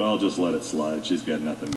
but I'll just let it slide. She's got nothing